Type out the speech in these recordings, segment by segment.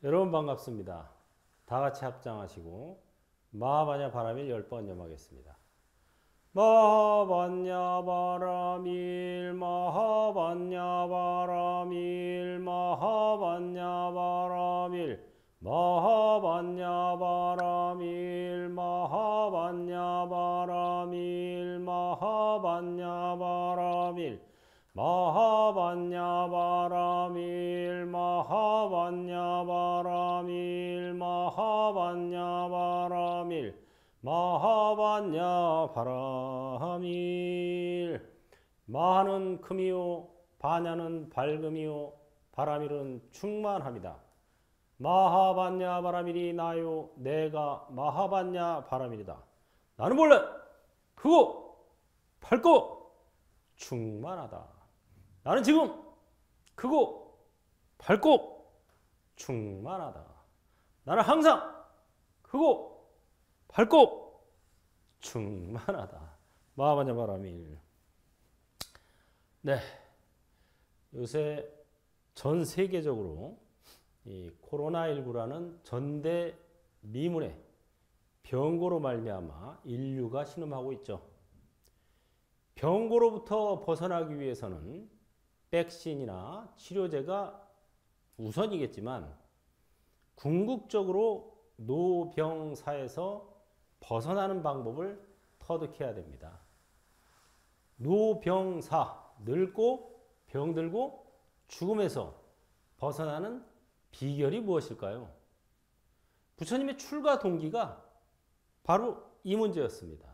여러분 반갑습니다. 다 같이 합장하시고 마하바냐 바라밀 10번 염하겠습니다. 마하바냐 바라밀 마하바냐 바라밀 마하바냐 바라밀 마하바냐 바라밀 마하바냐 바라밀 마하바냐 바라밀 마하바냐 바라밀 마하바냐 바라밀 마하바냐 바라밀 마하바냐 바라밀. 마하는 금이요 바냐는 밝음이요 바라밀은 충만합니다. 마하바냐 바라밀이 나요 내가 마하바냐 바라밀이다. 나는 원래 크고 밝고 충만하다. 나는 지금 크고 밝고 충만하다. 나는 항상 크고 밝고 충만하다. 마하바냐 바라밀. 네, 요새 전 세계적으로 이 코로나19라는 전대미문의 병고로 말미암아 인류가 신음하고 있죠. 병고로부터 벗어나기 위해서는 백신이나 치료제가 우선이겠지만 궁극적으로 노병사에서 벗어나는 방법을 터득해야 됩니다. 노병사, 늙고 병들고 죽음에서 벗어나는 비결이 무엇일까요? 부처님의 출가 동기가 바로 이 문제였습니다.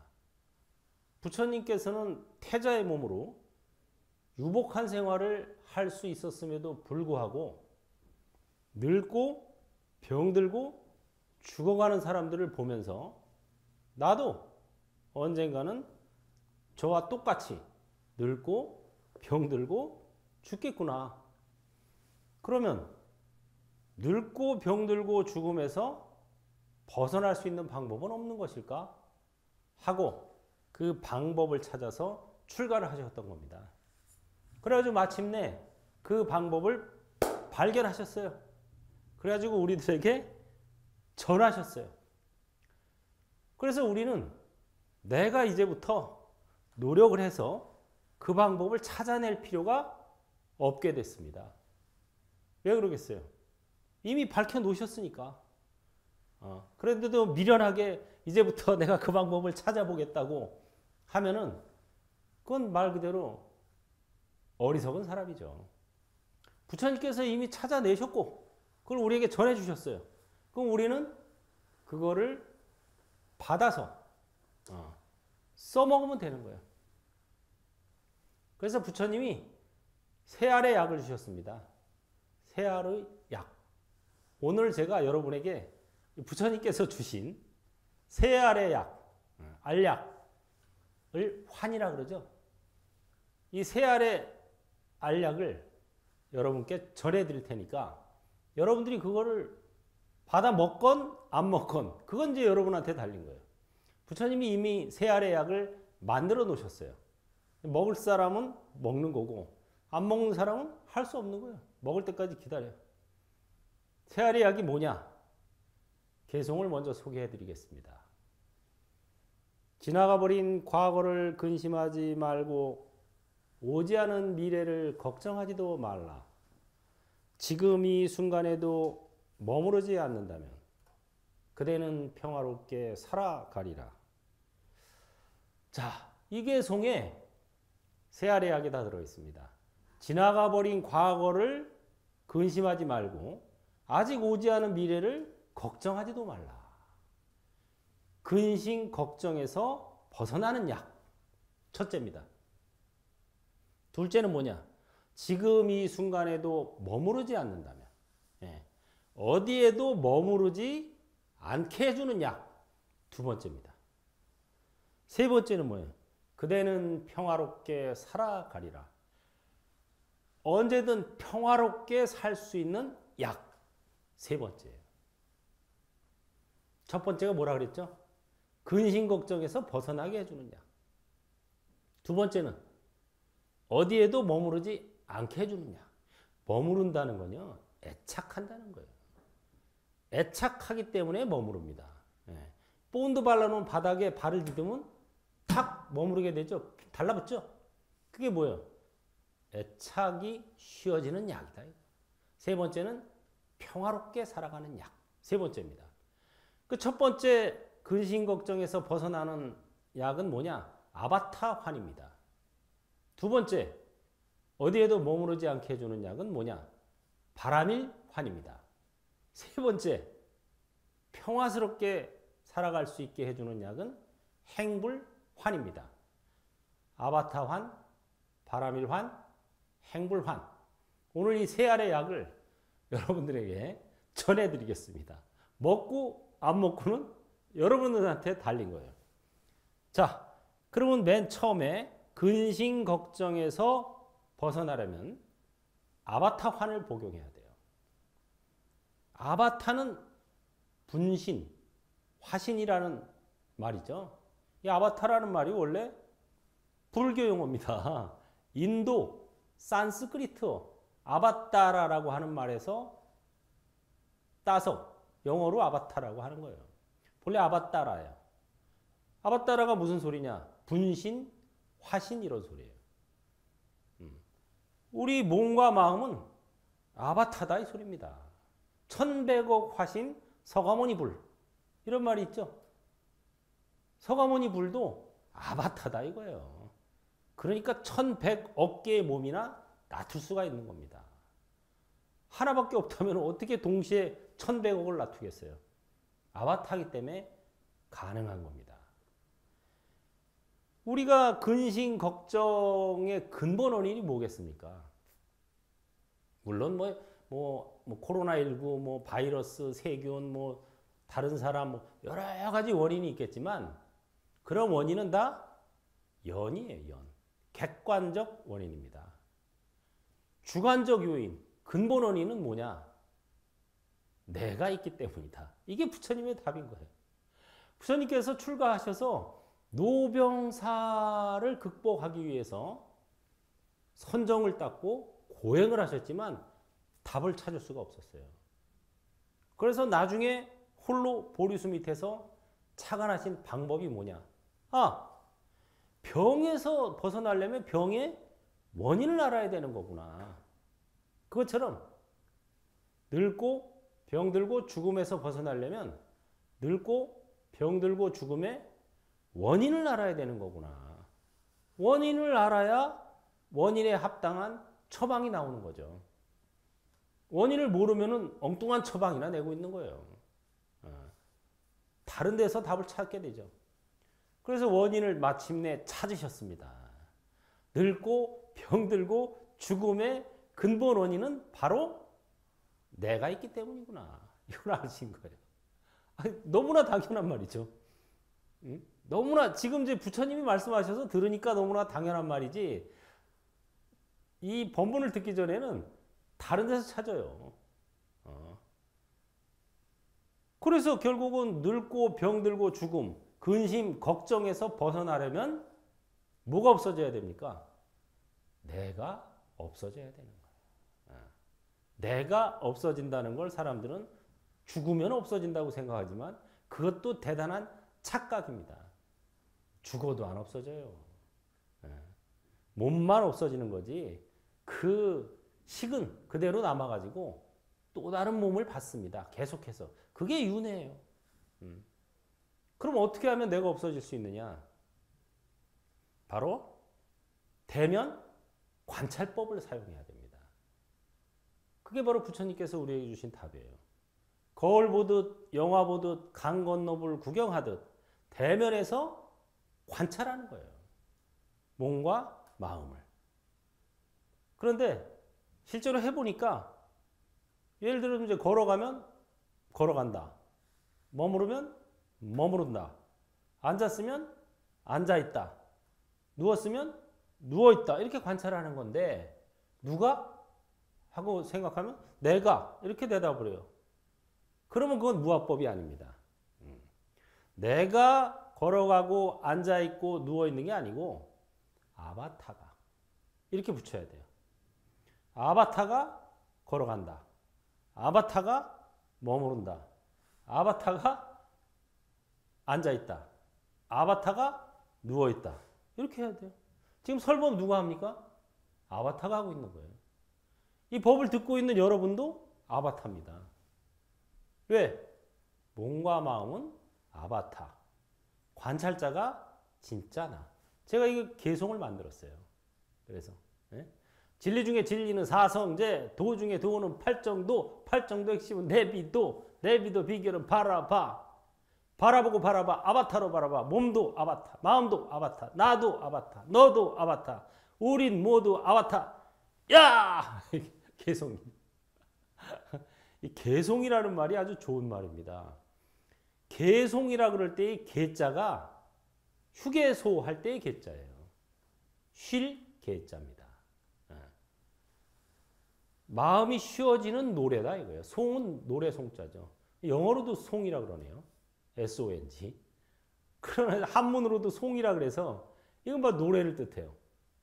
부처님께서는 태자의 몸으로 유복한 생활을 할 수 있었음에도 불구하고 늙고 병들고 죽어가는 사람들을 보면서 나도 언젠가는 저와 똑같이 늙고 병들고 죽겠구나. 그러면 늙고 병들고 죽음에서 벗어날 수 있는 방법은 없는 것일까? 하고 그 방법을 찾아서 출가를 하셨던 겁니다. 그래가지고 마침내 그 방법을 발견하셨어요. 그래가지고 우리들에게 전하셨어요. 그래서 우리는 내가 이제부터 노력을 해서 그 방법을 찾아낼 필요가 없게 됐습니다. 왜 그러겠어요? 이미 밝혀놓으셨으니까. 그런데도 미련하게 이제부터 내가 그 방법을 찾아보겠다고 하면은 그건 말 그대로 어리석은 사람이죠. 부처님께서 이미 찾아내셨고 그걸 우리에게 전해주셨어요. 그럼 우리는 그거를 받아서 써먹으면 되는 거예요. 그래서 부처님이 세알의 약을 주셨습니다. 세알의 약. 오늘 제가 여러분에게 부처님께서 주신 세알의 약, 알약을 환이라 그러죠. 이 세알의 알약을 여러분께 전해드릴 테니까 여러분들이 그거를 받아 먹건 안 먹건 그건 이제 여러분한테 달린 거예요. 부처님이 이미 세알의 약을 만들어 놓으셨어요. 먹을 사람은 먹는 거고 안 먹는 사람은 할 수 없는 거예요. 먹을 때까지 기다려요. 세알의 약이 뭐냐? 개송을 먼저 소개해 드리겠습니다. 지나가버린 과거를 근심하지 말고 오지 않은 미래를 걱정하지도 말라. 지금 이 순간에도 머무르지 않는다면 그대는 평화롭게 살아가리라. 자, 이 개송에 세알의 약이 다 들어있습니다. 지나가버린 과거를 근심하지 말고 아직 오지 않은 미래를 걱정하지도 말라. 근심, 걱정에서 벗어나는 약. 첫째입니다. 둘째는 뭐냐? 지금 이 순간에도 머무르지 않는다면, 어디에도 머무르지 않게 해주는 약. 두 번째입니다. 세 번째는 뭐예요? 그대는 평화롭게 살아가리라. 언제든 평화롭게 살 수 있는 약. 세 번째예요. 첫 번째가 뭐라 그랬죠? 근심 걱정에서 벗어나게 해주는 약. 두 번째는 어디에도 머무르지 않게 해주는 약. 머무른다는 건요, 애착한다는 거예요. 애착하기 때문에 머무릅니다. 예. 본드 발라놓은 바닥에 발을 디디면 탁 머무르게 되죠. 달라붙죠. 그게 뭐예요? 애착이 쉬어지는 약이다. 세 번째는 평화롭게 살아가는 약. 세 번째입니다. 그 첫 번째 근심 걱정에서 벗어나는 약은 뭐냐? 아바타환입니다. 두 번째, 어디에도 머무르지 않게 해주는 약은 뭐냐? 바라밀환입니다. 세 번째, 평화스럽게 살아갈 수 있게 해주는 약은 행불환입니다. 아바타환, 바라밀환, 행불환. 오늘 이 세 알의 약을 여러분들에게 전해드리겠습니다. 먹고 안 먹고는 여러분들한테 달린 거예요. 자, 그러면 맨 처음에 근심 걱정에서 벗어나려면 아바타환을 복용해야 돼요. 아바타는 분신, 화신이라는 말이죠. 이 아바타라는 말이 원래 불교 용어입니다. 인도 산스크리트어 아바타라라고 하는 말에서 따서 영어로 아바타라고 하는 거예요. 본래 아바타라예요. 아바타라가 무슨 소리냐? 분신, 화신 이런 소리예요. 우리 몸과 마음은 아바타다 이 소리입니다. 1100억 화신 서가모니 불 이런 말이 있죠. 서가모니 불도 아바타다 이거예요. 그러니까 1100억 개의 몸이나 놔둘 수가 있는 겁니다. 하나밖에 없다면 어떻게 동시에 1100억을 놔두겠어요? 아바타이기 때문에 가능한 겁니다. 우리가 근심 걱정의 근본 원인이 뭐겠습니까? 물론 코로나19, 바이러스, 세균, 다른 사람, 여러 가지 원인이 있겠지만 그런 원인은 다 연이에요, 연. 객관적 원인입니다. 주관적 요인, 근본 원인은 뭐냐? 내가 있기 때문이다. 이게 부처님의 답인 거예요. 부처님께서 출가하셔서 노병사를 극복하기 위해서 선정을 닦고 고행을 하셨지만 답을 찾을 수가 없었어요. 그래서 나중에 홀로 보리수 밑에서 착안하신 방법이 뭐냐? 병에서 벗어나려면 병의 원인을 알아야 되는 거구나. 그것처럼 늙고 병들고 죽음에서 벗어나려면 늙고 병들고 죽음의 원인을 알아야 되는 거구나. 원인을 알아야 원인에 합당한 처방이 나오는 거죠. 원인을 모르면 엉뚱한 처방이나 내고 있는 거예요. 다른 데서 답을 찾게 되죠. 그래서 원인을 마침내 찾으셨습니다. 늙고 병들고 죽음의 근본 원인은 바로 내가 있기 때문이구나. 이걸 아신 거예요. 너무나 당연한 말이죠. 너무나 지금 이제 부처님이 말씀하셔서 들으니까 너무나 당연한 말이지. 이 본문을 듣기 전에는 다른 데서 찾아요. 그래서 결국은 늙고 병들고 죽음, 근심, 걱정에서 벗어나려면 뭐가 없어져야 됩니까? 내가 없어져야 되는 거예요. 내가 없어진다는 걸 사람들은 죽으면 없어진다고 생각하지만 그것도 대단한 착각입니다. 죽어도 안 없어져요. 몸만 없어지는 거지 그 식은 그대로 남아가지고 또 다른 몸을 받습니다. 계속해서. 그게 윤회예요. 그럼 어떻게 하면 내가 없어질 수 있느냐? 바로 대면 관찰법을 사용해야 됩니다. 그게 바로 부처님께서 우리에게 주신 답이에요. 거울 보듯 영화 보듯 강 건너물 구경하듯 대면에서 관찰하는 거예요. 몸과 마음을. 그런데 실제로 해보니까 예를 들어 이제 걸어가면 걸어간다. 머무르면 머무른다. 앉았으면 앉아있다. 누웠으면 누워있다. 이렇게 관찰하는 건데 누가? 하고 생각하면 내가 이렇게 대답을 해요. 그러면 그건 무아법이 아닙니다. 내가 걸어가고 앉아있고 누워있는 게 아니고 아바타가 이렇게 붙여야 돼요. 아바타가 걸어간다. 아바타가 머무른다. 아바타가 앉아있다. 아바타가 누워있다. 이렇게 해야 돼요. 지금 설법 누가 합니까? 아바타가 하고 있는 거예요. 이 법을 듣고 있는 여러분도 아바타입니다. 왜? 몸과 마음은 아바타. 관찰자가 진짜 나. 제가 이거 개송을 만들었어요. 그래서 진리 중에 진리는 사성제, 도 중에 도는 팔정도, 팔정도 핵심은 내비도, 내비도 비결은 바라봐. 바라보고 바라봐. 아바타로 바라봐. 몸도 아바타, 마음도 아바타, 나도 아바타, 너도 아바타, 우린 모두 아바타. 야! 개송이. 이 개송이라는 말이 아주 좋은 말입니다. 개송이라 그럴 때의 개자가 휴게소 할 때의 개자예요. 쉴 개자입니다. 마음이 쉬워지는 노래다 이거예요. 송은 노래 송자죠. 영어로도 송이라 그러네요. SONG. 그러나 한문으로도 송이라 그래서 이건 뭐 노래를 뜻해요.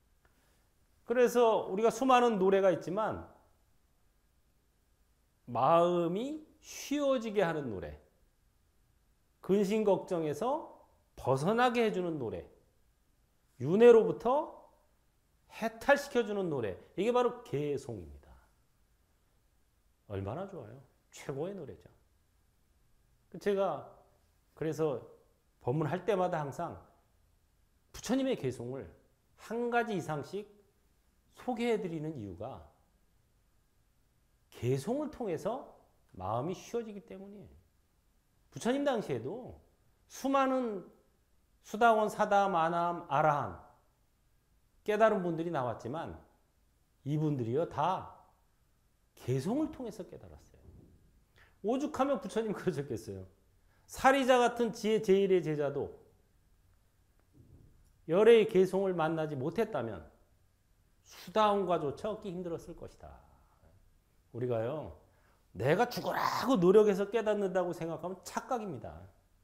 그래서 우리가 수많은 노래가 있지만 마음이 쉬워지게 하는 노래, 근심 걱정에서 벗어나게 해주는 노래, 윤회로부터 해탈시켜주는 노래, 이게 바로 개송입니다. 얼마나 좋아요. 최고의 노래죠. 제가 그래서 법문할 때마다 항상 부처님의 개송을 한 가지 이상씩 소개해드리는 이유가 개송을 통해서 마음이 쉬워지기 때문이에요. 부처님 당시에도 수많은 수다원, 사다함, 아나함, 아라함 깨달은 분들이 나왔지만 이분들이요 다 개송을 통해서 깨달았어요. 오죽하면 부처님 그러셨겠어요. 사리자 같은 지혜 제1의 제자도 열애의 개송을 만나지 못했다면 수다원과조차 얻기 힘들었을 것이다. 우리가요 내가 죽으라고 노력해서 깨닫는다고 생각하면 착각입니다.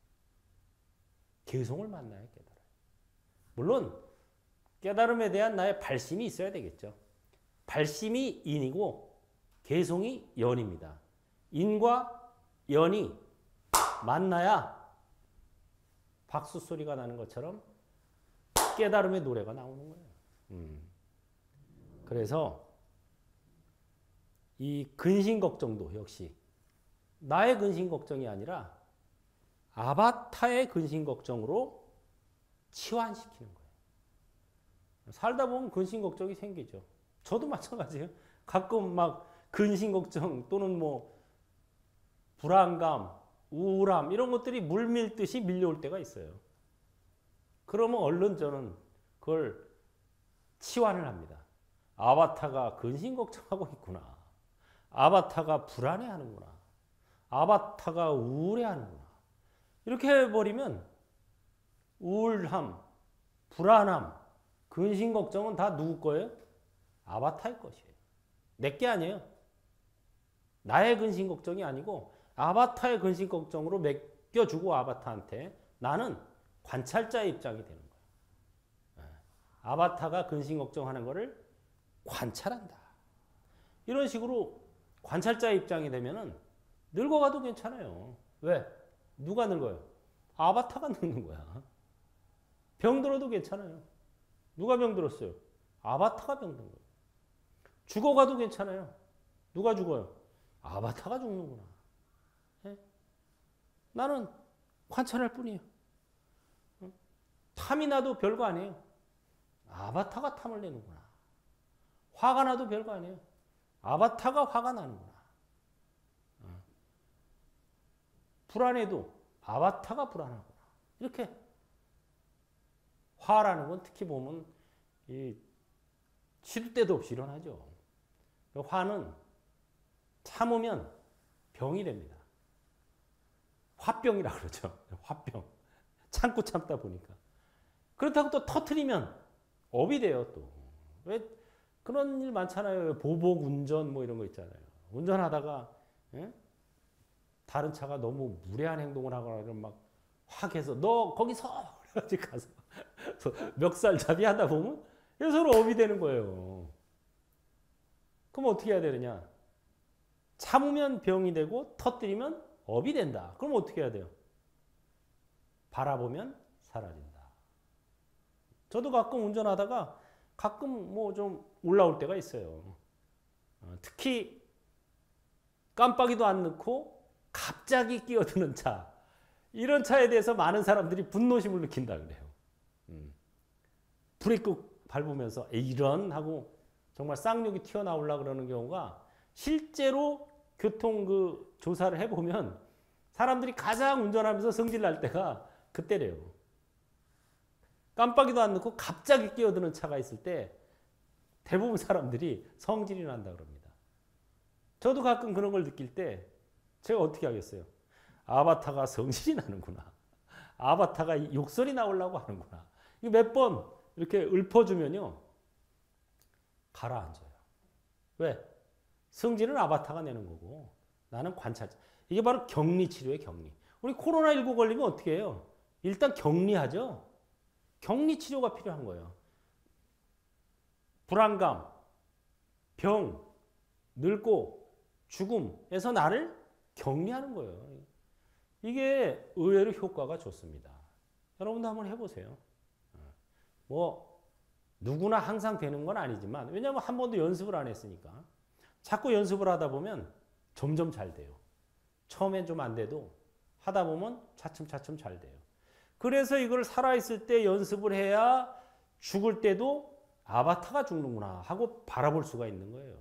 개송을 만나야 깨달아요. 물론 깨달음에 대한 나의 발심이 있어야 되겠죠. 발심이 인이고 개송이 연입니다. 인과 연이 만나야 박수 소리가 나는 것처럼 깨달음의 노래가 나오는 거예요. 그래서 이 근심 걱정도 역시 나의 근심 걱정이 아니라 아바타의 근심 걱정으로 치환시키는 거예요. 살다 보면 근심 걱정이 생기죠. 저도 마찬가지예요. 가끔 막 근심 걱정 또는 뭐 불안감, 우울함 이런 것들이 물밀듯이 밀려올 때가 있어요. 그러면 얼른 저는 그걸 치환을 합니다. 아바타가 근심 걱정하고 있구나. 아바타가 불안해하는구나. 아바타가 우울해하는구나. 이렇게 해버리면 우울함, 불안함, 근심 걱정은 다 누구 거예요? 아바타의 것이에요. 내 게 아니에요. 나의 근심 걱정이 아니고 아바타의 근심 걱정으로 맡겨주고 아바타한테 나는 관찰자의 입장이 되는 거예요. 아바타가 근심 걱정하는 것을 관찰한다. 이런 식으로 관찰자의 입장이 되면은 늙어가도 괜찮아요. 왜? 누가 늙어요? 아바타가 늙는 거야. 병들어도 괜찮아요. 누가 병들었어요? 아바타가 병든 거예요. 죽어가도 괜찮아요. 누가 죽어요? 아바타가 죽는구나. 네? 나는 관찰할 뿐이에요. 탐이 나도 별거 아니에요. 아바타가 탐을 내는구나. 화가 나도 별거 아니에요. 아바타가 화가 나는구나. 불안해도 아바타가 불안하구나. 이렇게 화라는 건 특히 보면 이 시도 때도 없이 일어나죠. 화는 참으면 병이 됩니다. 화병이라 그러죠. 화병. 참고 참다 보니까. 그렇다고 또 터트리면 업이 돼요. 또. 왜 그런 일 많잖아요. 보복 운전 뭐 이런 거 있잖아요. 운전하다가 다른 차가 너무 무례한 행동을 하거나 이러면 막 확 해서 너 거기서 그래가지고 가서 멱살잡이 하다 보면 서로 업이 되는 거예요. 그럼 어떻게 해야 되느냐? 참으면 병이 되고 터뜨리면 업이 된다. 그럼 어떻게 해야 돼요? 바라보면 사라진다. 저도 가끔 운전하다가 가끔 뭐 좀 올라올 때가 있어요. 특히 깜빡이도 안 넣고 갑자기 끼어드는 차. 이런 차에 대해서 많은 사람들이 분노심을 느낀다 그래요. 브레이크 밟으면서 이런 하고 정말 쌍욕이 튀어나오려고 그러는 경우가 실제로 교통 그 조사를 해보면 사람들이 가장 운전하면서 성질 날 때가 그때래요. 깜빡이도 안 넣고 갑자기 끼어드는 차가 있을 때 대부분 사람들이 성질이 난다 그럽니다. 저도 가끔 그런 걸 느낄 때 제가 어떻게 하겠어요? 아바타가 성질이 나는구나. 아바타가 욕설이 나오려고 하는구나. 이거 몇 번 이렇게 읊어주면요. 가라앉아요. 왜? 성질은 아바타가 내는 거고 나는 관찰자. 이게 바로 격리치료예요. 격리. 우리 코로나19 걸리면 어떻게 해요? 일단 격리하죠. 격리치료가 필요한 거예요. 불안감, 병, 늙고 죽음에서 나를 격리하는 거예요. 이게 의외로 효과가 좋습니다. 여러분도 한번 해보세요. 뭐 누구나 항상 되는 건 아니지만 왜냐하면 한 번도 연습을 안 했으니까 자꾸 연습을 하다 보면 점점 잘 돼요. 처음엔 좀 안 돼도 하다 보면 차츰차츰 잘 돼요. 그래서 이걸 살아있을 때 연습을 해야 죽을 때도 아바타가 죽는구나 하고 바라볼 수가 있는 거예요.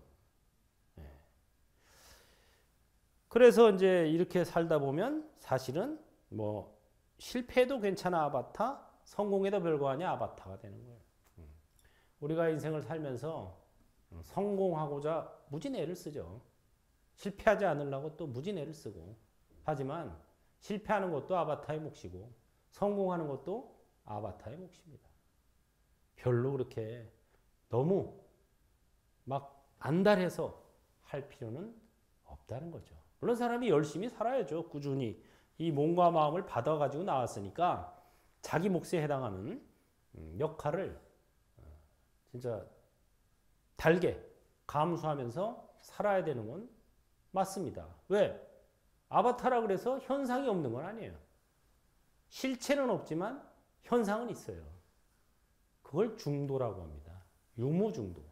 그래서 이제 이렇게 살다 보면 사실은 뭐 실패해도 괜찮아 아바타, 성공해도 별거 아니야 아바타가 되는 거예요. 우리가 인생을 살면서 성공하고자 무진 애를 쓰죠. 실패하지 않으려고 또 무진 애를 쓰고. 하지만 실패하는 것도 아바타의 몫이고 성공하는 것도 아바타의 몫입니다. 별로 그렇게 너무 막 안달해서 할 필요는 없다는 거죠. 물론 사람이 열심히 살아야죠. 꾸준히 이 몸과 마음을 받아가지고 나왔으니까 자기 몫에 해당하는 역할을 진짜 달게 감수하면서 살아야 되는 건 맞습니다. 왜? 아바타라 그래서 현상이 없는 건 아니에요. 실체는 없지만 현상은 있어요. 그걸 중도라고 합니다. 유무중도.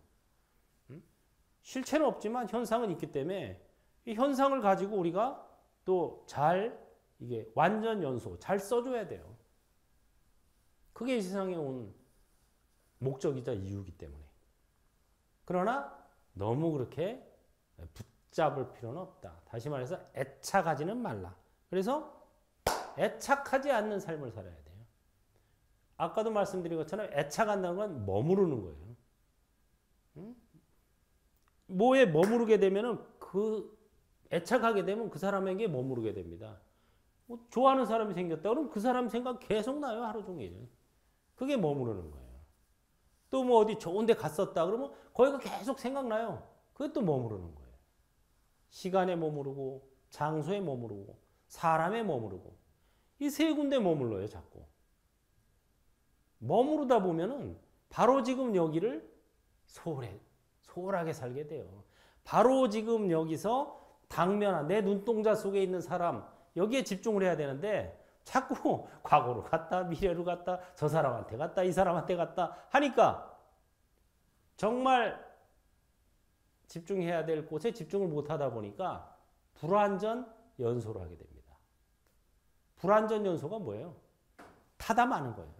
실체는 없지만 현상은 있기 때문에 이 현상을 가지고 우리가 또 잘 이게 완전 연소 잘 써줘야 돼요. 그게 이 세상에 온 목적이자 이유이기 때문에. 그러나 너무 그렇게 붙잡을 필요는 없다. 다시 말해서 애착하지는 말라. 그래서 애착하지 않는 삶을 살아야 돼요. 아까도 말씀드린 것처럼 애착한다는 건 머무르는 거예요. 뭐에 머무르게 되면은 애착하게 되면 그 사람에게 머무르게 됩니다. 뭐 좋아하는 사람이 생겼다 그러면 그 사람 생각 계속 나요. 하루 종일. 그게 머무르는 거예요. 또 뭐 어디 좋은 데 갔었다 그러면 거기가 계속 생각나요. 그게 또 머무르는 거예요. 시간에 머무르고 장소에 머무르고 사람에 머무르고 이 세 군데 머물러요. 자꾸. 머무르다 보면은 바로 지금 여기를 소홀하게 살게 돼요. 바로 지금 여기서 당면한 내 눈동자 속에 있는 사람 여기에 집중을 해야 되는데 자꾸 과거로 갔다 미래로 갔다 저 사람한테 갔다 이 사람한테 갔다 하니까 정말 집중해야 될 곳에 집중을 못하다 보니까 불완전 연소를 하게 됩니다. 불완전 연소가 뭐예요? 타다 마는 거예요.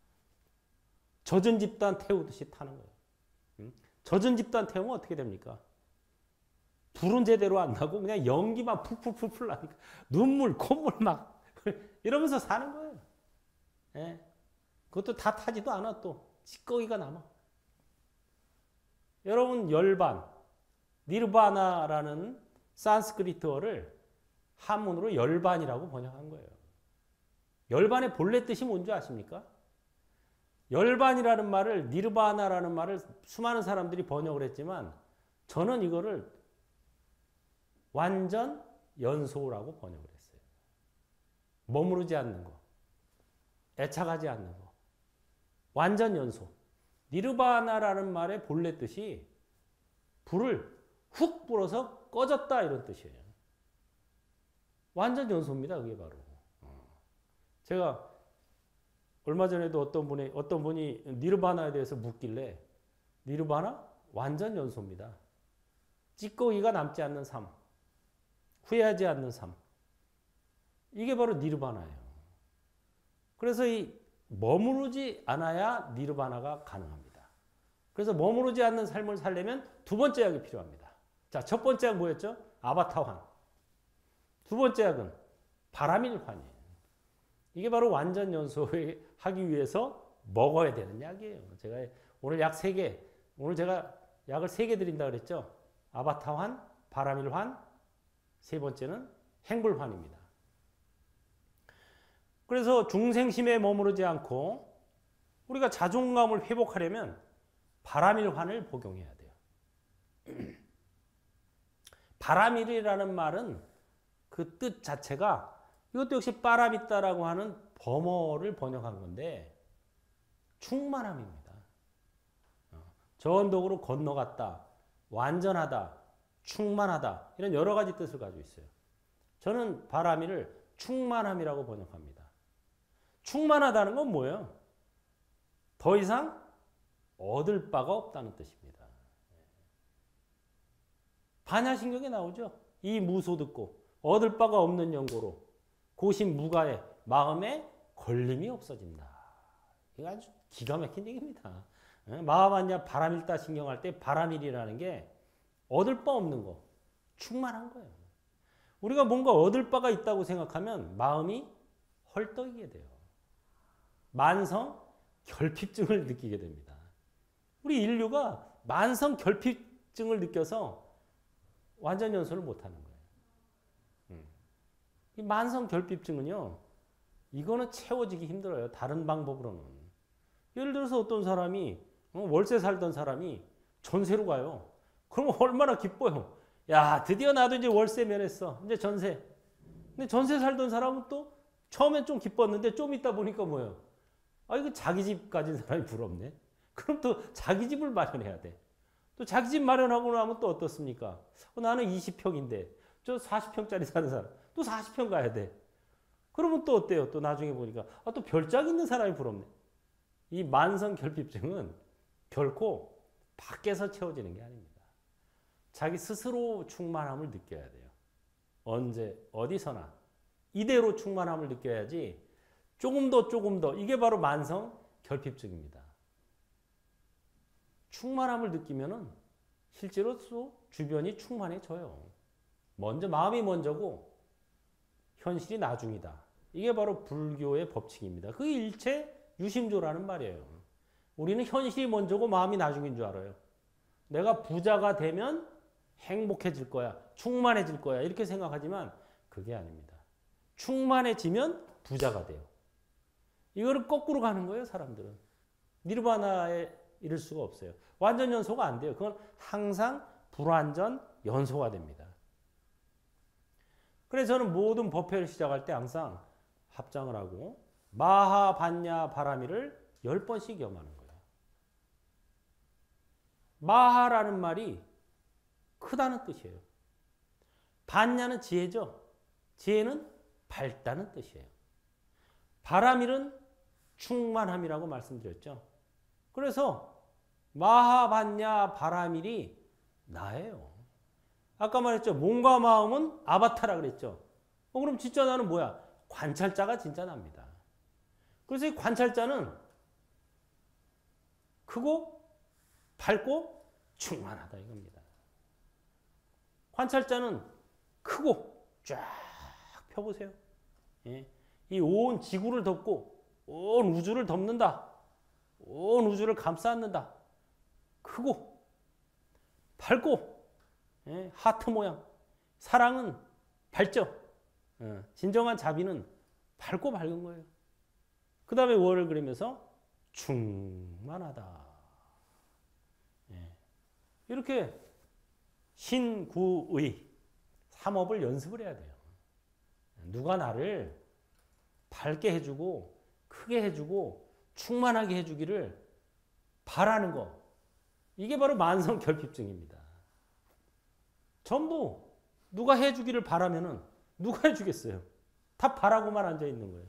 젖은 집단 태우듯이 타는 거예요. 젖은 집단 태우면 어떻게 됩니까? 불은 제대로 안 나고 그냥 연기만 풀풀풀풀 나니까 눈물, 콧물 막 이러면서 사는 거예요. 예. 그것도 다 타지도 않아 또 찌꺼기가 남아. 여러분 열반, 니르바나라는 산스크리트어를 한문으로 열반이라고 번역한 거예요. 열반의 본래 뜻이 뭔지 아십니까? 열반이라는 말을 니르바나라는 말을 수많은 사람들이 번역을 했지만 저는 이거를 완전 연소라고 번역을 했어요. 머무르지 않는 거. 애착하지 않는 거. 완전 연소. 니르바나라는 말의 본래 뜻이 불을 훅 불어서 꺼졌다 이런 뜻이에요. 완전 연소입니다. 그게 바로. 제가 얼마 전에도 어떤 분이 니르바나에 대해서 묻길래 니르바나? 완전 연소입니다. 찌꺼기가 남지 않는 삶. 후회하지 않는 삶. 이게 바로 니르바나예요. 그래서 이 머무르지 않아야 니르바나가 가능합니다. 그래서 머무르지 않는 삶을 살려면 두 번째 약이 필요합니다. 자, 첫 번째 약 뭐였죠? 아바타환. 두 번째 약은 바라밀환이에요. 이게 바로 완전 연소하기 위해서 먹어야 되는 약이에요. 제가 오늘 약 3개, 오늘 제가 약을 3개 드린다 그랬죠? 아바타환, 바라밀환, 세 번째는 행불환입니다. 그래서 중생심에 머무르지 않고 우리가 자존감을 회복하려면 바라밀환을 복용해야 돼요. 바라밀이라는 말은 그 뜻 자체가 이것도 역시 빠라미따라고 하는 범어를 번역한 건데 충만함입니다. 저 언덕으로 건너갔다, 완전하다, 충만하다 이런 여러 가지 뜻을 가지고 있어요. 저는 바라밀을 충만함이라고 번역합니다. 충만하다는 건 뭐예요? 더 이상 얻을 바가 없다는 뜻입니다. 반야신경에 나오죠. 이 무소듣고 얻을 바가 없는 연고로 고심 무가에 마음에 걸림이 없어진다. 이거 아주 기가 막힌 얘기입니다. 마하반야 바라밀다 신경할 때 바라밀이라는 게 얻을 바 없는 거, 충만한 거예요. 우리가 뭔가 얻을 바가 있다고 생각하면 마음이 헐떡이게 돼요. 만성 결핍증을 느끼게 됩니다. 우리 인류가 만성 결핍증을 느껴서 완전 연소를 못하는 거예요. 이 만성 결핍증은요, 이거는 채워지기 힘들어요. 다른 방법으로는. 예를 들어서 어떤 사람이 월세 살던 사람이 전세로 가요. 그러면 얼마나 기뻐요. 야, 드디어 나도 이제 월세 면했어. 이제 전세. 근데 전세 살던 사람은 또 처음엔 좀 기뻤는데 좀 있다 보니까 뭐예요? 아, 이거 자기 집 가진 사람이 부럽네. 그럼 또 자기 집을 마련해야 돼. 또 자기 집 마련하고 나면 또 어떻습니까? 나는 20평인데 저 40평짜리 사는 사람 또 40평 가야 돼. 그러면 또 어때요? 또 나중에 보니까 또 별장 있는 사람이 부럽네. 이 만성 결핍증은 결코 밖에서 채워지는 게 아닙니다. 자기 스스로 충만함을 느껴야 돼요. 언제 어디서나 이대로 충만함을 느껴야지 조금 더 이게 바로 만성 결핍증입니다. 충만함을 느끼면은 실제로 주변이 충만해져요. 먼저 마음이 먼저고 현실이 나중이다. 이게 바로 불교의 법칙입니다. 그게 일체 유심조라는 말이에요. 우리는 현실이 먼저고 마음이 나중인 줄 알아요. 내가 부자가 되면 행복해질 거야. 충만해질 거야. 이렇게 생각하지만 그게 아닙니다. 충만해지면 부자가 돼요. 이거를 거꾸로 가는 거예요, 사람들은. 니르바나에 이를 수가 없어요. 완전 연소가 안 돼요. 그건 항상 불완전 연소가 됩니다. 그래서 저는 모든 법회를 시작할 때 항상 합장을 하고 마하반야 바라밀을 10번씩 염하는 거예요. 마하라는 말이 크다는 뜻이에요. 반야는 지혜죠. 지혜는 밝다는 뜻이에요. 바라밀은 충만함이라고 말씀드렸죠. 그래서 마하반야 바라밀이 나예요. 아까 말했죠. 몸과 마음은 아바타라 그랬죠. 그럼 진짜 나는 뭐야? 관찰자가 진짜 납니다. 그래서 이 관찰자는 크고 밝고 충만하다 이겁니다. 관찰자는 크고 쫙 펴보세요. 예. 이 온 지구를 덮고 온 우주를 덮는다. 온 우주를 감싸 안는다. 크고 밝고 예, 하트 모양. 사랑은 밝죠. 진정한 자비는 밝고 밝은 거예요. 그 다음에 월을 그리면서 충만하다. 예. 이렇게 신구의 삼업을 연습을 해야 돼요. 누가 나를 밝게 해주고 크게 해주고 충만하게 해주기를 바라는 거. 이게 바로 만성 결핍증입니다. 전부 누가 해주기를 바라면은 누가 해주겠어요? 다 바라고만 앉아 있는 거예요.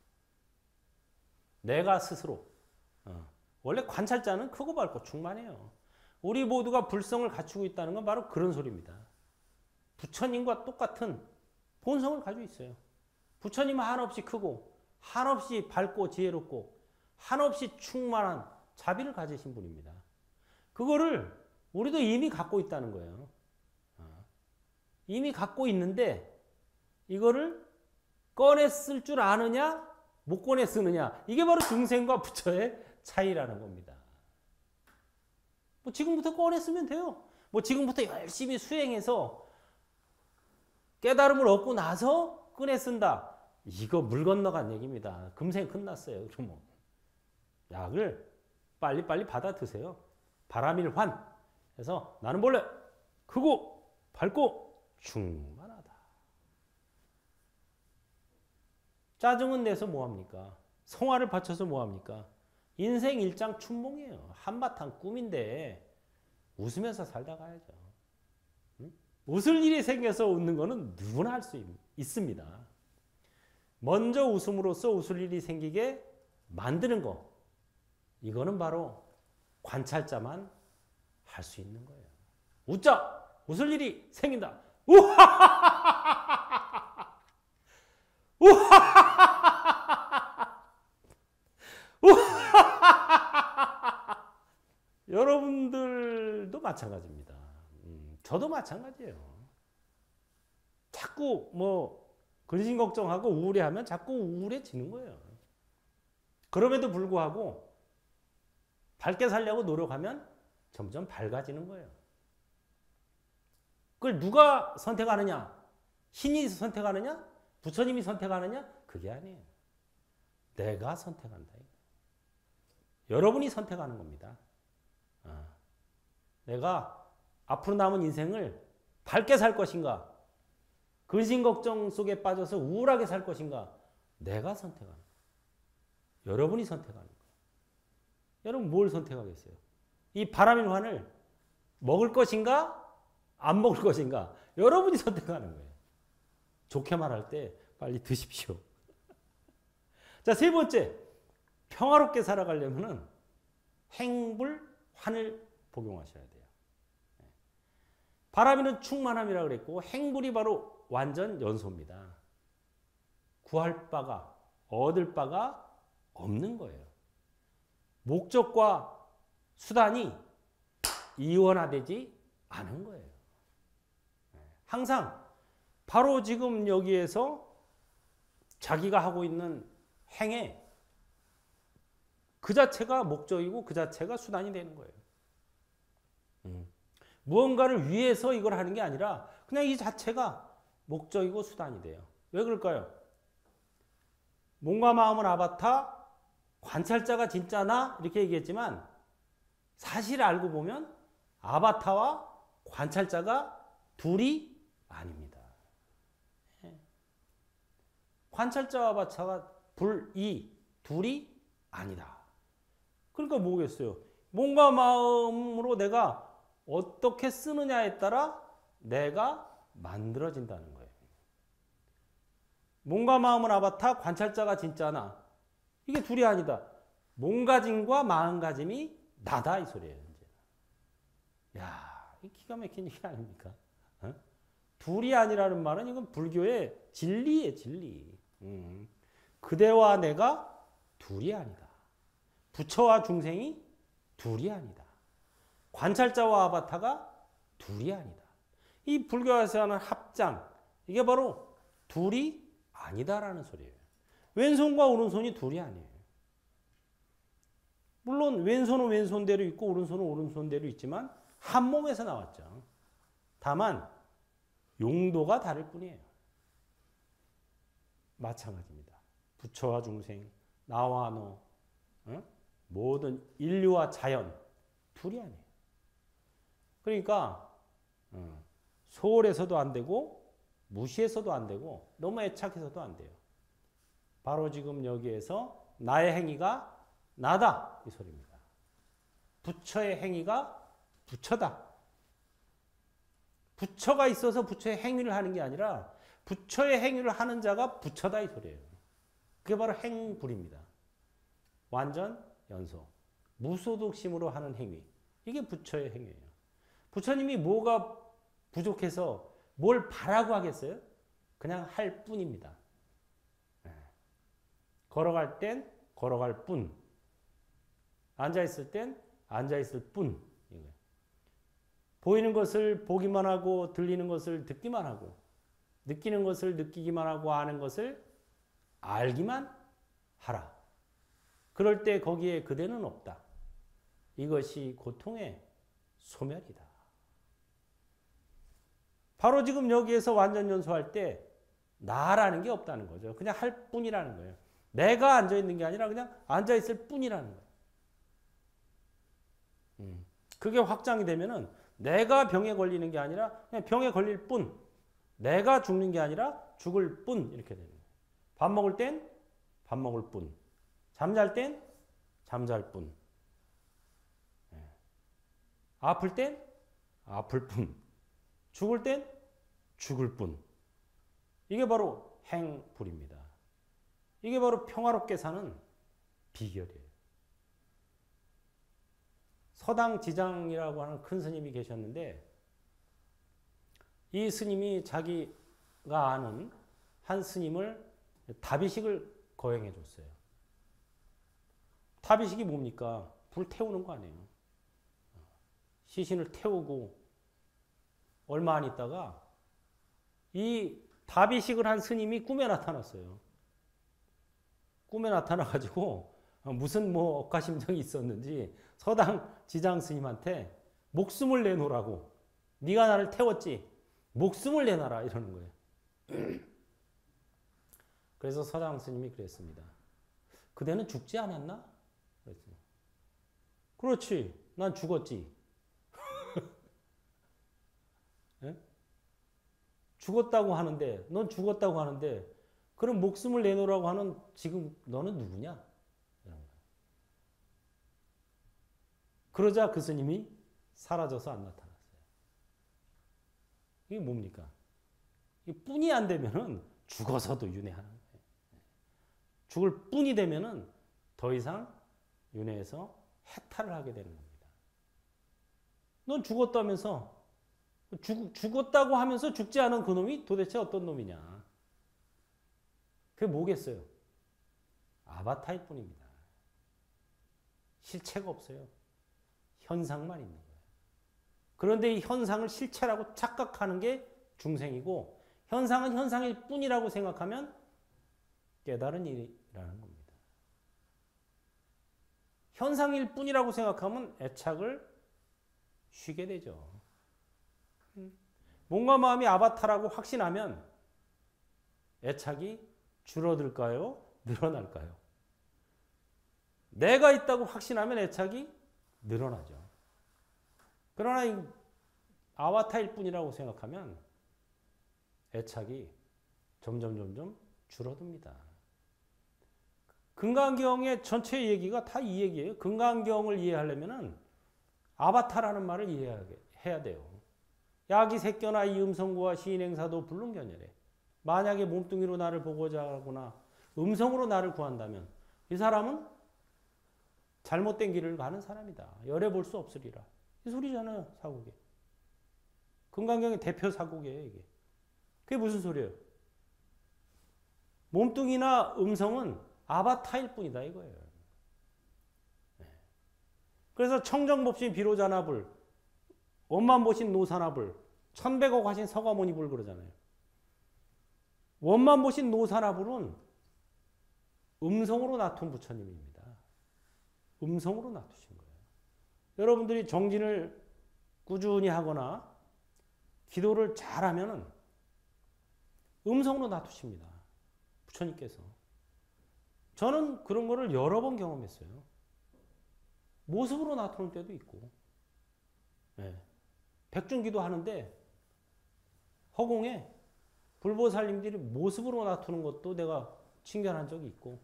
내가 스스로. 원래 관찰자는 크고 밝고 충만해요. 우리 모두가 불성을 갖추고 있다는 건 바로 그런 소리입니다. 부처님과 똑같은 본성을 가지고 있어요. 부처님은 한없이 크고 한없이 밝고 지혜롭고 한없이 충만한 자비를 가지신 분입니다. 그거를 우리도 이미 갖고 있다는 거예요. 이미 갖고 있는데 이거를 꺼냈을 줄 아느냐 못 꺼내 쓰느냐, 이게 바로 중생과 부처의 차이라는 겁니다. 뭐 지금부터 꺼냈으면 돼요. 뭐 지금부터 열심히 수행해서 깨달음을 얻고 나서 꺼내 쓴다. 이거 물 건너간 얘기입니다. 금생 끝났어요. 그럼 약을 빨리빨리 받아 드세요. 바람일환. 그래서 나는 본래 크고 밝고 충만하다. 짜증은 내서 뭐합니까? 성화를 바쳐서 뭐합니까? 인생 일장 춘몽이에요. 한바탕 꿈인데 웃으면서 살다 가야죠. 응? 웃을 일이 생겨서 웃는 거는 누구나 할 수 있습니다. 먼저 웃음으로써 웃을 일이 생기게 만드는 거, 이거는 바로 관찰자만 할 수 있는 거예요. 웃자! 웃을 일이 생긴다. 우하하하하하! 우하하하하하! 우하하하하하! 여러분들도 마찬가지입니다. 저도 마찬가지예요. 자꾸 뭐 근심 걱정하고 우울해하면 자꾸 우울해지는 거예요. 그럼에도 불구하고 밝게 살려고 노력하면 점점 밝아지는 거예요. 그걸 누가 선택하느냐? 신이 선택하느냐? 부처님이 선택하느냐? 그게 아니에요. 내가 선택한다. 여러분이 선택하는 겁니다. 내가 앞으로 남은 인생을 밝게 살 것인가? 근심 걱정 속에 빠져서 우울하게 살 것인가? 내가 선택하는 거예요. 여러분이 선택하는 거예요. 여러분 뭘 선택하겠어요? 이 바람일환을 먹을 것인가? 안 먹을 것인가? 여러분이 선택하는 거예요. 좋게 말할 때 빨리 드십시오. 자, 세 번째. 평화롭게 살아가려면 행불환을 복용하셔야 돼요. 바람이는 충만함이라고 그랬고 행불이 바로 완전 연소입니다. 구할 바가, 얻을 바가 없는 거예요. 목적과 수단이 이원화되지 않은 거예요. 항상 바로 지금 여기에서 자기가 하고 있는 행에 그 자체가 목적이고 그 자체가 수단이 되는 거예요. 무언가를 위해서 이걸 하는 게 아니라 그냥 이 자체가 목적이고 수단이 돼요. 왜 그럴까요? 몸과 마음은 아바타, 관찰자가 진짜나 이렇게 얘기했지만 사실 알고 보면 아바타와 관찰자가 둘이 아닙니다. 관찰자와 아바타가 둘이 아니다. 그러니까 뭐겠어요? 몸과 마음으로 내가 어떻게 쓰느냐에 따라 내가 만들어진다는 거예요. 몸과 마음은 아바타, 관찰자가 진짜나 이게 둘이 아니다. 몸가짐과 마음가짐이 나다 이 소리예요. 이제. 야, 이 기가 막힌 얘기 아닙니까? 어? 둘이 아니라는 말은 이건 불교의 진리예요, 진리. 그대와 내가 둘이 아니다. 부처와 중생이 둘이 아니다. 관찰자와 아바타가 둘이 아니다. 이 불교에서 하는 합장, 이게 바로 둘이 아니다라는 소리예요. 왼손과 오른손이 둘이 아니에요. 물론 왼손은 왼손대로 있고 오른손은 오른손대로 있지만 한 몸에서 나왔죠. 다만 용도가 다를 뿐이에요. 마찬가지입니다. 부처와 중생, 나와 너, 모든 인류와 자연 둘이 아니에요. 그러니까 소홀해서도 안 되고 무시해서도 안 되고 너무 애착해서도 안 돼요. 바로 지금 여기에서 나의 행위가 나다 이 소리입니다. 부처의 행위가 부처다. 부처가 있어서 부처의 행위를 하는 게 아니라 부처의 행위를 하는 자가 부처다 이 소리예요. 그게 바로 행불입니다. 완전 연소. 무소득심으로 하는 행위. 이게 부처의 행위예요. 부처님이 뭐가 부족해서 뭘 바라고 하겠어요? 그냥 할 뿐입니다. 걸어갈 땐 걸어갈 뿐. 앉아있을 땐 앉아있을 뿐. 보이는 것을 보기만 하고 들리는 것을 듣기만 하고 느끼는 것을 느끼기만 하고 아는 것을 알기만 하라. 그럴 때 거기에 그대는 없다. 이것이 고통의 소멸이다. 바로 지금 여기에서 완전 연소할 때 나라는 게 없다는 거죠. 그냥 할 뿐이라는 거예요. 내가 앉아있는 게 아니라 그냥 앉아있을 뿐이라는 거예요. 그게 확장이 되면은 내가 병에 걸리는 게 아니라 그냥 병에 걸릴 뿐. 내가 죽는 게 아니라 죽을 뿐. 이렇게 되는 거예요. 밥 먹을 땐 밥 먹을 뿐. 잠잘 땐 잠잘 뿐. 아플 땐 아플 뿐. 죽을 땐 죽을 뿐. 이게 바로 행불입니다. 이게 바로 평화롭게 사는 비결이에요. 서당지장이라고 하는 큰 스님이 계셨는데 이 스님이 자기가 아는 한 스님을 다비식을 거행해 줬어요. 다비식이 뭡니까? 불 태우는 거 아니에요. 시신을 태우고 얼마 안 있다가 이 다비식을 한 스님이 꿈에 나타났어요. 꿈에 나타나가지고 무슨 뭐 억가심정이 있었는지 서당 지장 스님한테 목숨을 내놓으라고. 네가 나를 태웠지. 목숨을 내놔라 이러는 거예요. 그래서 서당 스님이 그랬습니다. 그대는 죽지 않았나? 그랬어요. 그렇지. 난 죽었지. 네? 죽었다고 하는데 넌 죽었다고 하는데 그럼 목숨을 내놓으라고 하는 지금 너는 누구냐? 그러자 그 스님이 사라져서 안 나타났어요. 이게 뭡니까? 이 뿐이 안 되면은 죽어서도 윤회하는 거예요. 죽을 뿐이 되면은 더 이상 윤회에서 해탈을 하게 되는 겁니다. 넌 죽었다면서 죽었다고 하면서 죽지 않은 그 놈이 도대체 어떤 놈이냐? 그게 뭐겠어요? 아바타일 뿐입니다. 실체가 없어요. 현상만 있는 거예요. 그런데 이 현상을 실체라고 착각하는 게 중생이고 현상은 현상일 뿐이라고 생각하면 깨달은 일이라는 겁니다. 현상일 뿐이라고 생각하면 애착을 쉬게 되죠. 몸과 마음이 아바타라고 확신하면 애착이 줄어들까요? 늘어날까요? 내가 있다고 확신하면 애착이 늘어나죠. 그러나 이 아바타일 뿐이라고 생각하면 애착이 점점 줄어듭니다. 금강경의 전체 얘기가 다 이 얘기예요. 금강경을 이해하려면 아바타라는 말을 이해해야 돼요. 야기 새껴나 이 음성구와 시인행사도 불능견열해. 만약에 몸뚱이로 나를 보고자 하거나 음성으로 나를 구한다면 이 사람은 잘못된 길을 가는 사람이다. 열애 볼 수 없으리라. 이 소리잖아요. 사국에. 금강경의 대표 사국이에요. 이게. 그게 무슨 소리예요? 몸뚱이나 음성은 아바타일 뿐이다 이거예요. 그래서 청정법신 비로자나불, 원만 보신 노사나불, 천백억 하신 서가모니불 그러잖아요. 원만 보신 노사나불은 음성으로 나툰 부처님입니다. 음성으로 놔두신 거예요. 여러분들이 정진을 꾸준히 하거나 기도를 잘하면 음성으로 놔두십니다. 부처님께서. 저는 그런 거를 여러 번 경험했어요. 모습으로 나타날 때도 있고. 네. 백중기도 하는데 허공에 불보살님들이 모습으로 나타나는 것도 내가 친견한 적이 있고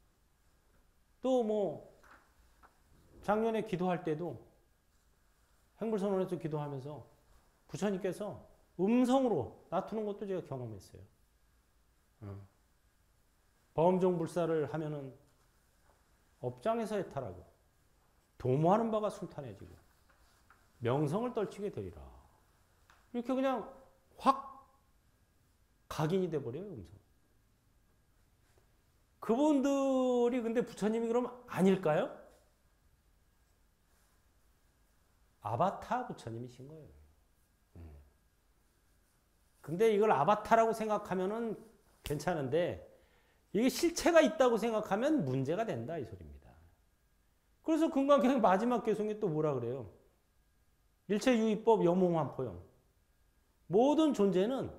또 뭐 작년에 기도할 때도 행불선언에서 기도하면서 부처님께서 음성으로 나타나는 것도 제가 경험했어요. 범종불사를 하면은 업장에서 해탈하고 도모하는 바가 순탄해지고 명성을 떨치게 되리라. 이렇게 그냥 확 각인이 돼버려요. 음성. 그분들이 근데 부처님이 그럼 아닐까요? 아바타 부처님이신 거예요. 근데 이걸 아바타라고 생각하면은 괜찮은데 이게 실체가 있다고 생각하면 문제가 된다 이 소리입니다. 그래서 금강경 마지막 개송에 또 뭐라 그래요? 일체유의법 여몽환포용. 모든 존재는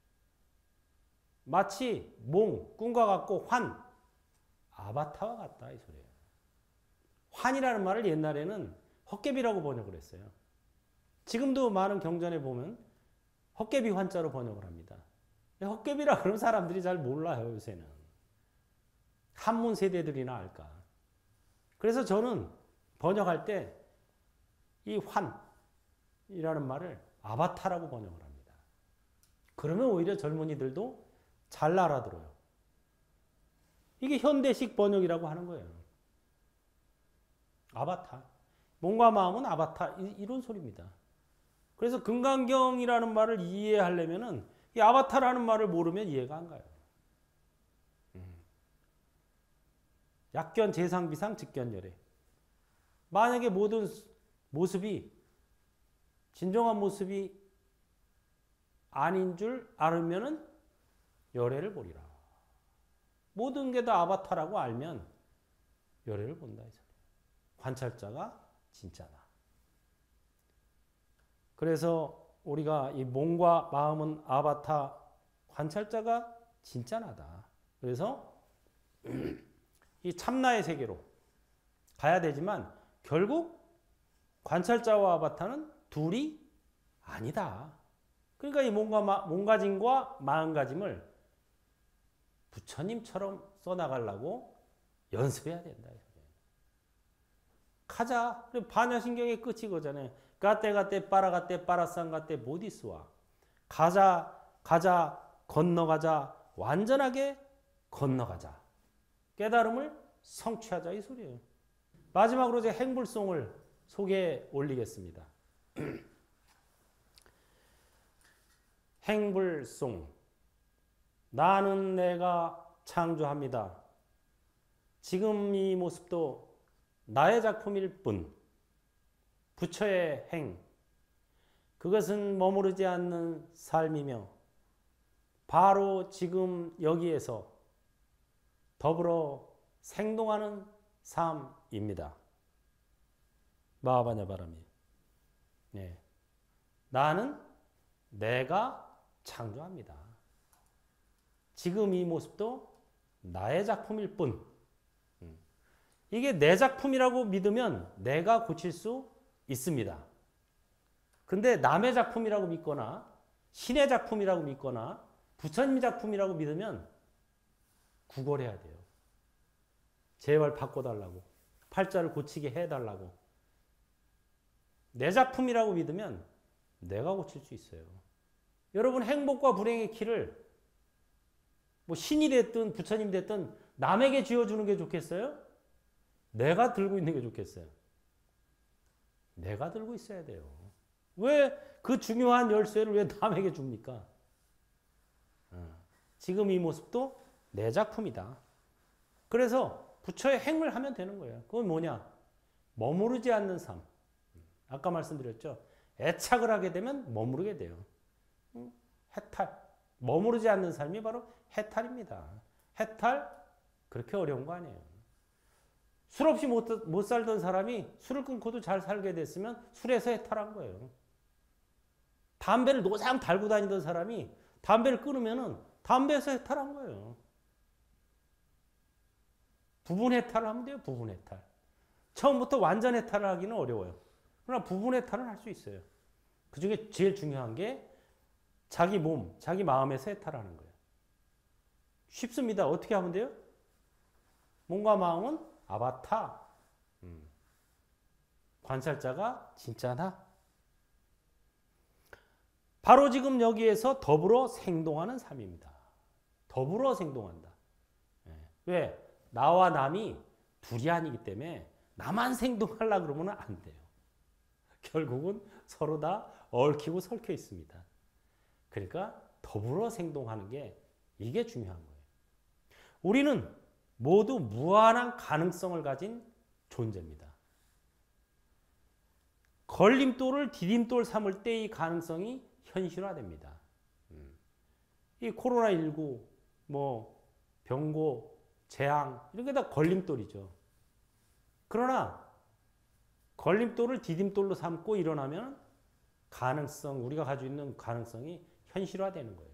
마치 몽, 꿈과 같고 환, 아바타와 같다 이 소리예요. 환이라는 말을 옛날에는 헛개비라고 번역을 했어요. 지금도 많은 경전에 보면 헛개비 환자로 번역을 합니다. 헛개비라 그러면 사람들이 잘 몰라요 요새는. 한문 세대들이나 알까. 그래서 저는 번역할 때 이 환이라는 말을 아바타라고 번역을 합니다. 그러면 오히려 젊은이들도 잘 알아들어요. 이게 현대식 번역이라고 하는 거예요. 아바타. 몸과 마음은 아바타. 이런 소리입니다. 그래서 금강경이라는 말을 이해하려면은 이 아바타라는 말을 모르면 이해가 안 가요. 약견, 재상, 비상, 직견열애. 만약에 모든 모습이 진정한 모습이 아닌 줄 알으면은 열애를 보리라. 모든 게 다 아바타라고 알면 열애를 본다. 관찰자가 진짜다. 그래서 우리가 이 몸과 마음은 아바타, 관찰자가 진짜나다. 그래서 이 참나의 세계로 가야 되지만 결국 관찰자와 아바타는 둘이 아니다. 그러니까 이 몸가짐과 마음가짐을 부처님처럼 써나가려고 연습해야 된다. 가자. 반야신경의 끝이 그거잖아요. 가떼 빠라가떼 빠라쌍가떼 모디스와 가자 건너가자 완전하게 건너가자. 깨달음을 성취하자 이 소리예요. 마지막으로 제 행불송을 소개해 올리겠습니다. 행불송. 나는 내가 창조합니다. 지금 이 모습도 나의 작품일 뿐. 부처의 행. 그것은 머무르지 않는 삶이며 바로 지금 여기에서 더불어 생동하는 삶입니다. 마하바냐바라미. 네. 나는 내가 창조합니다. 지금 이 모습도 나의 작품일 뿐. 이게 내 작품이라고 믿으면 내가 고칠 수 있습니다. 근데 남의 작품이라고 믿거나 신의 작품이라고 믿거나 부처님 작품이라고 믿으면 구걸해야 돼요. 제발 바꿔달라고. 팔자를 고치게 해달라고. 내 작품이라고 믿으면 내가 고칠 수 있어요. 여러분 행복과 불행의 키를 뭐 신이 됐든 부처님 됐든 남에게 쥐어주는 게 좋겠어요? 내가 들고 있는 게 좋겠어요? 내가 들고 있어야 돼요. 왜 그 중요한 열쇠를 왜 남에게 줍니까? 지금 이 모습도 내 작품이다. 그래서 부처의 행을 하면 되는 거예요. 그건 뭐냐? 머무르지 않는 삶. 아까 말씀드렸죠. 애착을 하게 되면 머무르게 돼요. 해탈. 머무르지 않는 삶이 바로 해탈입니다. 해탈 그렇게 어려운 거 아니에요. 술 없이 못 살던 사람이 술을 끊고도 잘 살게 됐으면 술에서 해탈한 거예요. 담배를 노상 달고 다니던 사람이 담배를 끊으면은 담배에서 해탈한 거예요. 부분 해탈을 하면 돼요. 부분 해탈. 처음부터 완전 해탈을 하기는 어려워요. 그러나 부분 해탈은 할 수 있어요. 그 중에 제일 중요한 게 자기 몸, 자기 마음에서 해탈하는 거예요. 쉽습니다. 어떻게 하면 돼요? 몸과 마음은 아바타. 관찰자가 진짜다. 바로 지금 여기에서 더불어 생동하는 삶입니다. 더불어 생동한다. 예. 왜? 나와 남이 둘이 아니기 때문에 나만 생동하려고 그러면 안 돼요. 결국은 서로 다 얽히고 설켜 있습니다. 그러니까 더불어 생동하는 게 이게 중요한 거예요. 우리는 모두 무한한 가능성을 가진 존재입니다. 걸림돌을 디딤돌 삼을 때 이 가능성이 현실화됩니다. 이 코로나19, 병고, 재앙 이런 게 다 걸림돌이죠. 그러나 걸림돌을 디딤돌로 삼고 일어나면 우리가 가지고 있는 가능성이 현실화되는 거예요.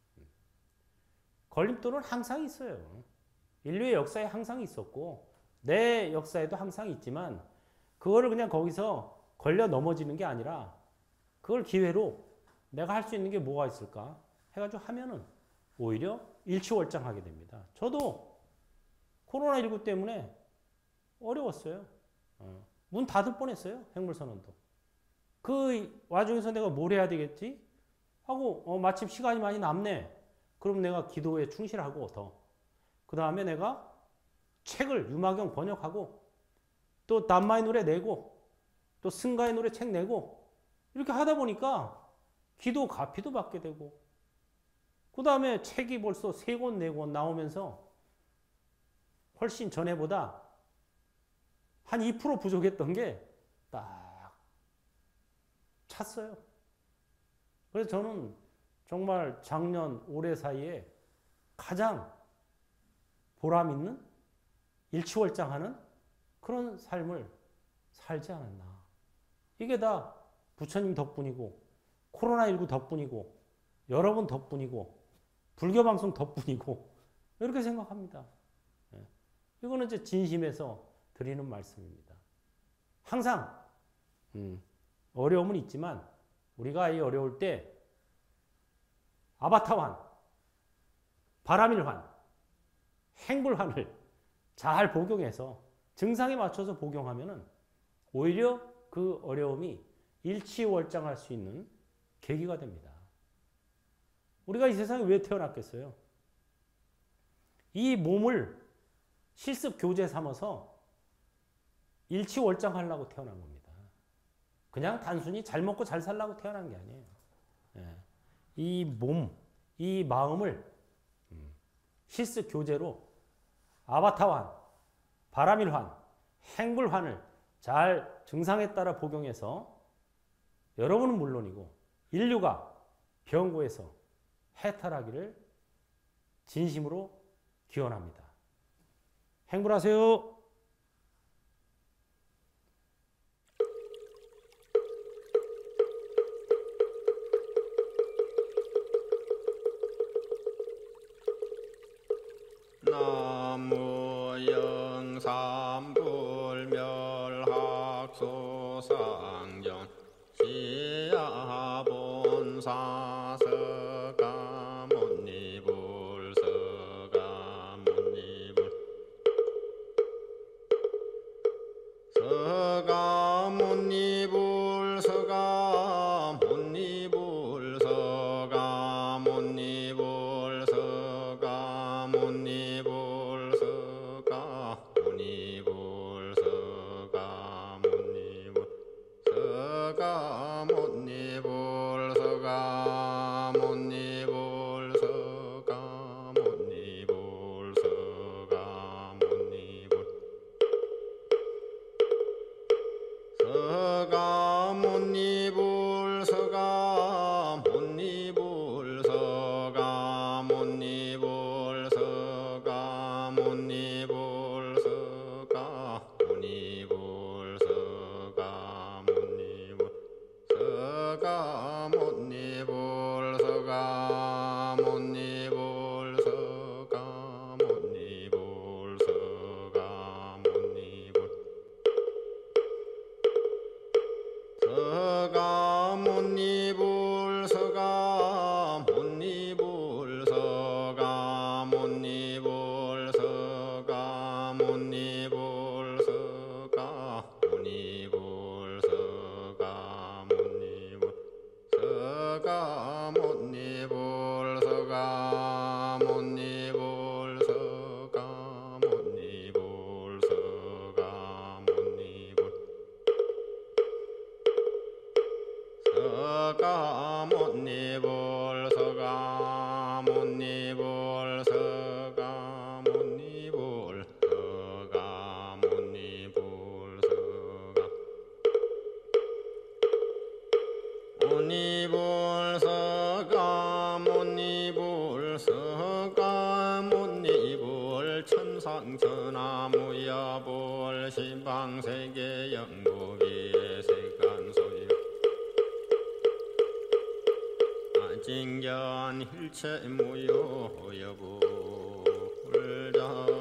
걸림돌은 항상 있어요. 인류의 역사에 항상 있었고 내 역사에도 항상 있지만 그거를 그냥 거기서 걸려 넘어지는 게 아니라 그걸 기회로 내가 할 수 있는 게 뭐가 있을까 해가지고 하면은 오히려 일취월장하게 됩니다. 저도 코로나19 때문에 어려웠어요. 문 닫을 뻔했어요. 핵물선언도. 그 와중에서 내가 뭘 해야 되겠지? 하고 마침 시간이 많이 남네. 그럼 내가 기도에 충실하고 더. 그 다음에 내가 책을 유마경 번역하고 또 남마의 노래 내고 또 승가의 노래 책 내고 이렇게 하다 보니까 기도 가피도 받게 되고 그 다음에 책이 벌써 3권, 4권 나오면서 훨씬 전에보다 한 2% 부족했던 게 딱 찼어요. 그래서 저는 정말 작년, 올해 사이에 가장 보람 있는 일취월장하는 그런 삶을 살지 않았나. 이게 다 부처님 덕분이고 코로나19 덕분이고 여러분 덕분이고 불교방송 덕분이고 이렇게 생각합니다. 이거는 이제 진심에서 드리는 말씀입니다. 항상 어려움은 있지만 우리가 이 어려울 때 아바타환, 바라밀환, 행불환을 잘 복용해서 증상에 맞춰서 복용하면은 오히려 그 어려움이 일취월장할 수 있는 계기가 됩니다. 우리가 이 세상에 왜 태어났겠어요? 이 몸을 실습 교재 삼아서 일취월장하려고 태어난 겁니다. 그냥 단순히 잘 먹고 잘 살라고 태어난 게 아니에요. 이 몸, 이 마음을 실습 교재로 아바타환, 바라밀환, 행불환을 잘 증상에 따라 복용해서 여러분은 물론이고 인류가 병고에서 해탈하기를 진심으로 기원합니다. 행불하세요. 나무 영삼불멸학소상전 시야본사서가모니불 서가모니불 못니불 서가 못니불 서가 못니불 서가 못니불 서가 못니불 서가 못니불 서가 못니불 천상천하무여불 신방세계 영국의 세간소유 징견 일체무효 여불자